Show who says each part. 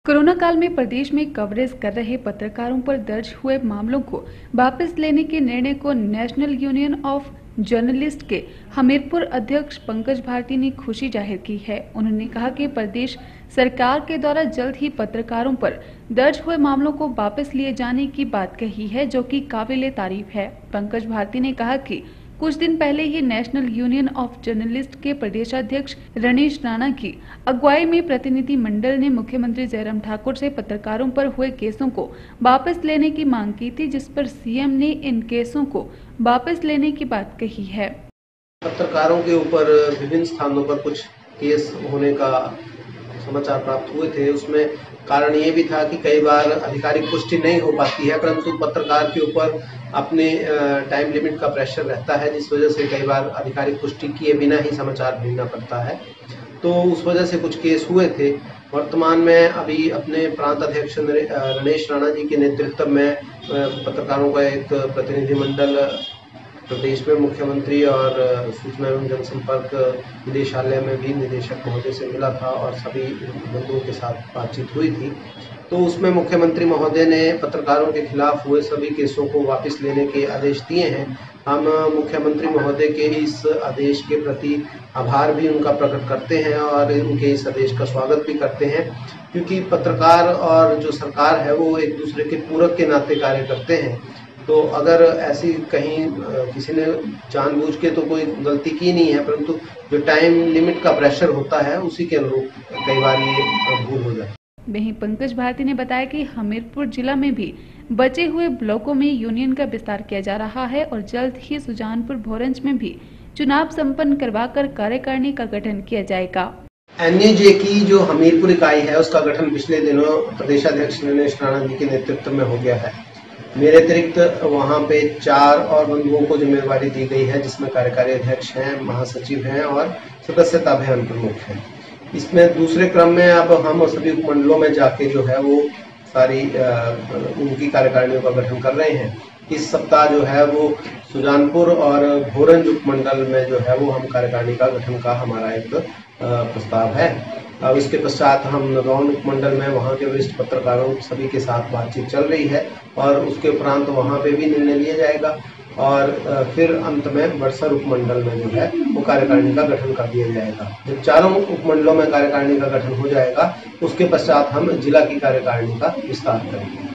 Speaker 1: Corona काल में प्रदेश में कवरेज कर रहे पत्रकारों पर दर्ज हुए मामलों को वापस लेने के निर्णय को नेशनल यूनियन ऑफ जर्नलिस्ट के हमीरपुर अध्यक्ष पंकज भारती ने खुशी जाहिर की है। उन्होंने कहा कि प्रदेश सरकार के द्वारा जल्द ही पत्रकारों पर दर्ज हुए मामलों को वापस लिए जाने की बात कही है, जो कि काबिले तारीफ है। पंकज भारती ने कहा कि कुछ दिन पहले ही नेशनल यूनियन ऑफ जर्नलिस्ट के प्रदेशाध्यक्ष रणेश राणा की अगुवाई में प्रतिनिधि मंडल ने मुख्यमंत्री जयराम ठाकुर से पत्रकारों पर हुए केसों को वापस लेने की मांग की थी, जिस पर सीएम ने इन केसों को वापस लेने की बात कही है।
Speaker 2: पत्रकारों के ऊपर विभिन्न स्थानों पर कुछ केस होने का समाचार प्राप्त हुए थे। उसमें कारण ये भी था कि कई बार आधिकारिक पुष्टि नहीं हो पाती है, परंतु पत्रकार के ऊपर अपने टाइम लिमिट का प्रेशर रहता है, जिस वजह से कई बार आधिकारिक पुष्टि किए बिना ही समाचार भेजना पड़ता है। तो उस वजह से कुछ केस हुए थे। वर्तमान में अभी अपने प्रांत अध्यक्ष रणेश राणा जी के नेतृत्व में पत्रकारों का एक प्रतिनिधिमंडल प्रदेश में मुख्यमंत्री और सूचना एवं जनसंपर्क निदेशालय में भी निदेशक महोदय से मिला था और सभी बंधुओं के साथ बातचीत हुई थी। तो उसमें मुख्यमंत्री महोदय ने पत्रकारों के खिलाफ हुए सभी केसों को वापस लेने के आदेश दिए हैं। हम मुख्यमंत्री महोदय के इस आदेश के प्रति आभार भी उनका प्रकट करते हैं और उनके इस आदेश का स्वागत भी करते हैं, क्योंकि पत्रकार और जो सरकार है वो एक दूसरे के पूरक के नाते कार्य करते हैं। तो अगर ऐसी कहीं किसी ने जानबूझ के तो कोई गलती की नहीं है, परंतु जो टाइम लिमिट का प्रेशर होता है उसी के अनुरूप कई बार ये भूल हो जाए।
Speaker 1: वहीं पंकज भारती ने बताया कि हमीरपुर जिला में भी बचे हुए ब्लॉकों में यूनियन का विस्तार किया जा रहा है और जल्द ही सुजानपुर भोरंज में भी चुनाव संपन्न करवाकर कार्यकारिणी का गठन किया जाएगा।
Speaker 2: एनएजे की जो हमीरपुर इकाई है उसका गठन पिछले दिनों प्रदेशाध्यक्ष रणेश राणा जी के नेतृत्व में हो गया है। मेरे अतिरिक्त वहाँ पे 4 और बंधुओं को जिम्मेवारी दी गई है, जिसमें कार्यकारी अध्यक्ष हैं, महासचिव हैं और सदस्यता अभियान प्रमुख हैं। इसमें दूसरे क्रम में अब हम सभी उपमंडलों में जाके जो है वो सारी उनकी कार्यकारिणियों का गठन कर रहे हैं। इस सप्ताह जो है वो सुजानपुर और भोरंज उपमंडल में जो है वो हम कार्यकारिणी का गठन का हमारा एक प्रस्ताव है। अब इसके पश्चात हम नगौन उपमंडल में वहाँ के वरिष्ठ पत्रकारों सभी के साथ बातचीत चल रही है और उसके उपरांत वहाँ पे भी निर्णय लिया जाएगा और फिर अंत में बड़सर उपमंडल में जो है वो कार्यकारिणी का गठन कर दिया जाएगा। जब चारों उपमंडलों में कार्यकारिणी का गठन हो जाएगा उसके पश्चात हम जिला की कार्यकारिणी का विस्तार करेंगे।